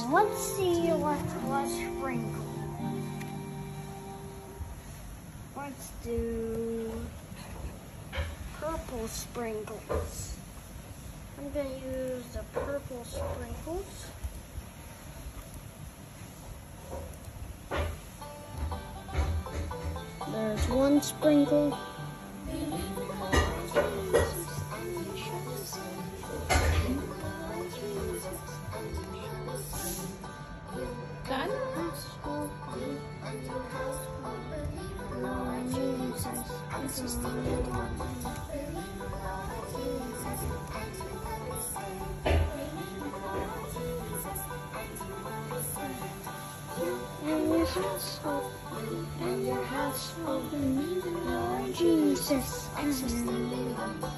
let's see let's sprinkle. Let's do purple sprinkles. I'm going to use the purple sprinkles. There's one sprinkle. Done? And your house will be Lord Jesus.